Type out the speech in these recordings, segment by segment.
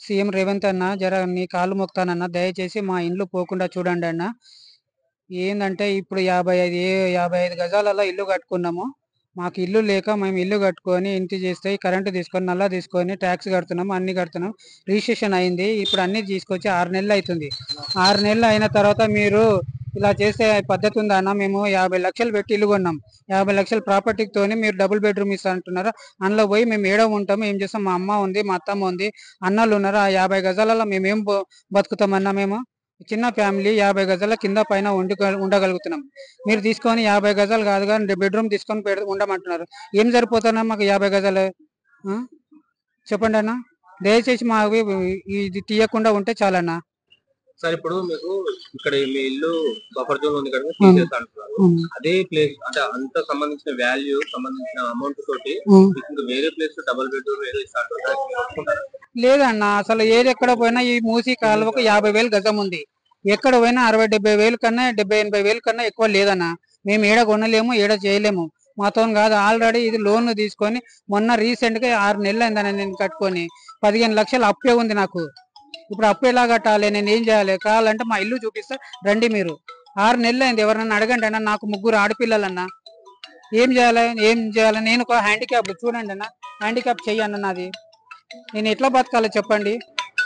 CM Revanth అన్న జర నీ కాళ్ళు మొక్కుతానన్న దయచేసి మా ఇండ్లు పోకుండా చూడండి అన్న. ఏందంటే ఇప్పుడు 55 గజాలలో ఇల్లు కట్టుకున్నాము. మాకు ఇల్లు లేక మేము ఇల్లు కట్టుకొని ఇంటి చేస్తే కరెంటు తీసుకొని నల్లా తీసుకొని ట్యాక్స్ కడుతున్నాం, అన్ని కడుతున్నాం. రిజిస్ట్రేషన్ అయింది. ఇప్పుడు అన్ని తీసుకొచ్చి 6 నెలలు అవుతుంది. 6 నెలలు అయిన తర్వాత మీరు ఇలా చేస్తే పద్ధతి ఉందా అన్న? మేము 50 లక్షలు పెట్టి ఇల్లు కొన్నాం. 50 లక్షల ప్రాపర్టీతోని మీరు డబుల్ బెడ్రూమ్ ఇస్తా అంటున్నారు. అందులో పోయి మేము ఏడో ఉంటాము, ఏం చేస్తాం? మా అమ్మ ఉంది, మా అత్తమ్మ ఉంది, అన్నలు ఉన్నారు. ఆ 50 గజాలలో మేమేం బతుకుతామన్నా? మేము చిన్న ఫ్యామిలీ 50 గజాల కింద పైన ఉండగలుగుతున్నాం. మీరు తీసుకొని 50 గజాలు కాదు కానీ బెడ్రూమ్ తీసుకొని ఉండమంటున్నారు. ఏం సరిపోతానా మాకు 50 గజాలు? ఆ? చెప్పండి అన్న. దయచేసి మా ఇది తీయకుండా ఉంటే చాలన్నా. సార్ ఇప్పుడు మీకు ఇక్కడ మీ ఇల్లు బఫర్ జోన్ ఉంది కదా, తీసేస్తా అంటున్నారు. అదే ప్లేస్ అంటే అంత సంబంధించిన వాల్యూ సంబంధించిన అమౌంట్ తోటి మీకు వేరే ప్లేస్ డబుల్ బెడ్రూమ్ ఏదో ఇస్తా అంటారు. లేదన్న, అసలు ఏది ఎక్కడ పోయినా ఈ మూసీ కాలువకు 50,000 గజం ఉంది. ఎక్కడ పోయినా 60-70 వేలు కన్నా 70-80 వేలు కన్నా ఎక్కువ లేదన్న. మేము ఏడ కొనలేము, ఏడ చేయలేము. మాతో కాదు. ఆల్రెడీ ఇది లోన్ తీసుకొని మొన్న రీసెంట్ గా 6 నెలలు అయిందని నేను కట్టుకొని 15 లక్షలు అప్పే ఉంది నాకు. ఇప్పుడు అప్పు ఎలా కట్టాలి? నేను ఏం చేయాలి? కావాలంటే మా ఇల్లు చూపిస్తా రండి మీరు. 6 నెలలు అయింది. ఎవరన్నా అడగండి అన్న. నాకు 3 ఆడపిల్లలన్నా. ఏం చేయాలి? నేను ఒక హ్యాండిక్యాప్ చూడండి అన్న, హ్యాండిక్యాప్ చెయ్యన్న నాది. నేను ఎట్లా బతకాలో చెప్పండి.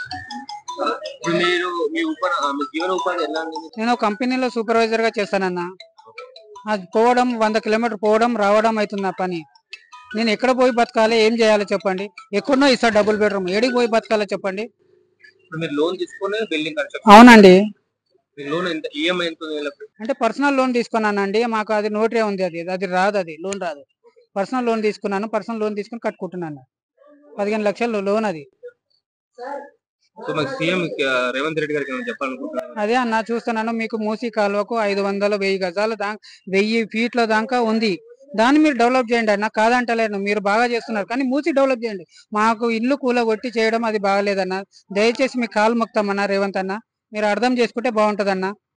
నేను కంపెనీలో సూపర్వైజర్ గా చేస్తానన్నా. అది పోవడం 100 కిలోమీటర్ పోవడం రావడం అవుతుంది నా పని. నేను ఎక్కడ పోయి బతకాలి? ఏం చేయాలో చెప్పండి. ఎక్కడనో ఇస్తా డబుల్ బెడ్రూమ్, ఏడికి పోయి బతకాలో చెప్పండి. అవునండి. అంటే పర్సనల్ లోన్ తీసుకున్నానండి. మాకు అది నోటరీ ఉంది. అది రాదు, అది లోన్ రాదు. పర్సనల్ లోన్ తీసుకున్నాను. పర్సనల్ లోన్ తీసుకుని కట్టుకుంటున్నాను. 15 లక్షలు లోన్ అది. అదే అన్న చూస్తున్నాను. మీకు మూసీ కాలువకు 500-1000 గజాల 1000 ఫీట్ల దాకా ఉంది. దాన్ని మీరు డెవలప్ చేయండి అన్న, కాదంటలేను. మీరు బాగా చేస్తున్నారు కానీ మూసి డెవలప్ చేయండి. మాకు ఇల్లు కూలగొట్టి చేయడం అది బాగలేదన్న. దయచేసి మీ కాలు మొక్తామన్నా రేవంత్ అన్న. మీరు అర్థం చేసుకుంటే బాగుంటదన్న.